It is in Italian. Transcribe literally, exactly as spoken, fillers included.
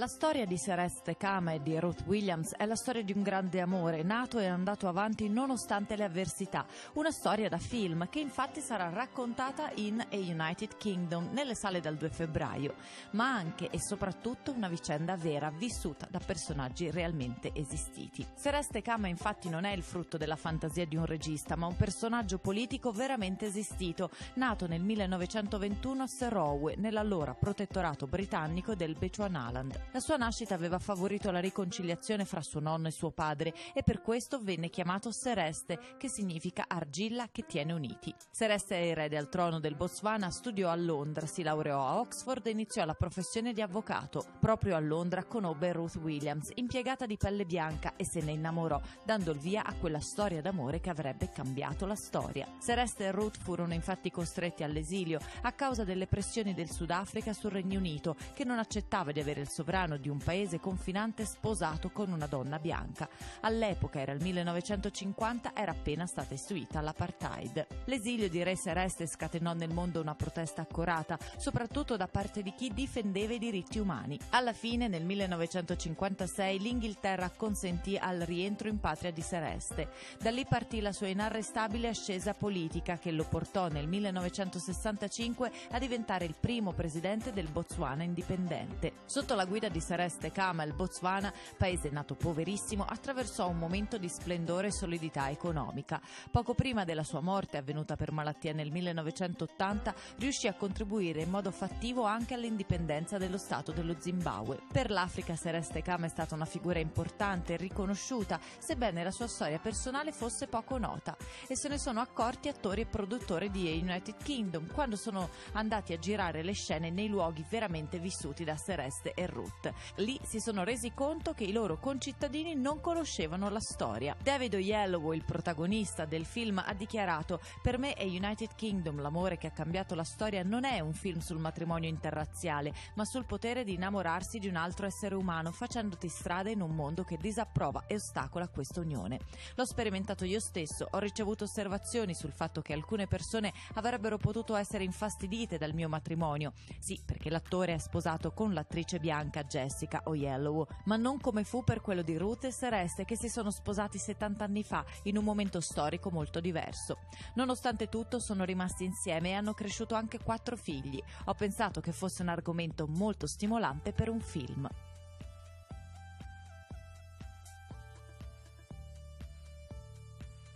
La storia di Celeste Kama e di Ruth Williams è la storia di un grande amore, nato e andato avanti nonostante le avversità. Una storia da film che infatti sarà raccontata in A United Kingdom nelle sale dal due febbraio, ma anche e soprattutto una vicenda vera vissuta da personaggi realmente esistiti. Celeste Kama infatti non è il frutto della fantasia di un regista, ma un personaggio politico veramente esistito, nato nel millenovecentoventuno a Serowe, nell'allora protettorato britannico del Bechuanaland. La sua nascita aveva favorito la riconciliazione fra suo nonno e suo padre e per questo venne chiamato Sereste, che significa argilla che tiene uniti. Sereste è erede al trono del Botswana, studiò a Londra, si laureò a Oxford e iniziò la professione di avvocato. Proprio a Londra conobbe Ruth Williams, impiegata di pelle bianca, e se ne innamorò, dando il via a quella storia d'amore che avrebbe cambiato la storia. Sereste e Ruth furono infatti costretti all'esilio a causa delle pressioni del Sudafrica sul Regno Unito, che non accettava di avere il sovrano di un paese confinante sposato con una donna bianca. All'epoca, era il millenovecentocinquanta, era appena stata istituita l'apartheid. L'esilio di Re Sereste scatenò nel mondo una protesta accorata, soprattutto da parte di chi difendeva i diritti umani. Alla fine, nel millenovecentocinquantasei, l'Inghilterra consentì al rientro in patria di Sereste. Da lì partì la sua inarrestabile ascesa politica, che lo portò nel millenovecentosessantacinque a diventare il primo presidente del Botswana indipendente. Sotto la guida di Celeste Kama, il Botswana, paese nato poverissimo, attraversò un momento di splendore e solidità economica. Poco prima della sua morte, avvenuta per malattia nel millenovecentottanta, riuscì a contribuire in modo fattivo anche all'indipendenza dello Stato dello Zimbabwe. Per l'Africa, Celeste Kama è stata una figura importante e riconosciuta, sebbene la sua storia personale fosse poco nota, e se ne sono accorti attori e produttori di A United Kingdom quando sono andati a girare le scene nei luoghi veramente vissuti da Celeste e Ruth. Lì si sono resi conto che i loro concittadini non conoscevano la storia. David Oyelowo, il protagonista del film, ha dichiarato: "Per me A United Kingdom, l'amore che ha cambiato la storia, non è un film sul matrimonio interrazziale, ma sul potere di innamorarsi di un altro essere umano facendoti strada in un mondo che disapprova e ostacola questa unione. L'ho sperimentato io stesso, ho ricevuto osservazioni sul fatto che alcune persone avrebbero potuto essere infastidite dal mio matrimonio. Sì, perché l'attore è sposato con l'attrice bianca Jessica Oyelowo, ma non come fu per quello di Ruth e Celeste, che si sono sposati settanta anni fa in un momento storico molto diverso. Nonostante tutto sono rimasti insieme e hanno cresciuto anche quattro figli. Ho pensato che fosse un argomento molto stimolante per un film."